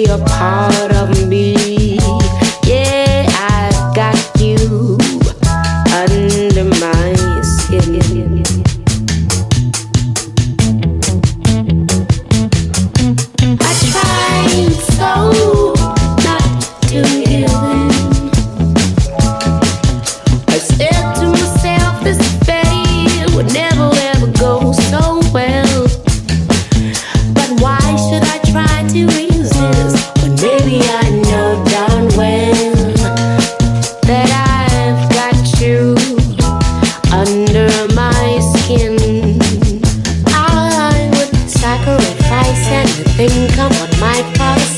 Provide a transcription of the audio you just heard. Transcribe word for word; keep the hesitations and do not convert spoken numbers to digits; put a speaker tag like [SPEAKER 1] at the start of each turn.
[SPEAKER 1] a part of me. Yeah, I've got you under my skin. I tried so not to give in. I said to myself, this fate would never ever go so well. But why should I try to resist when maybe I know darn well that I've got you under my skin? I would sacrifice anything, come what might, for the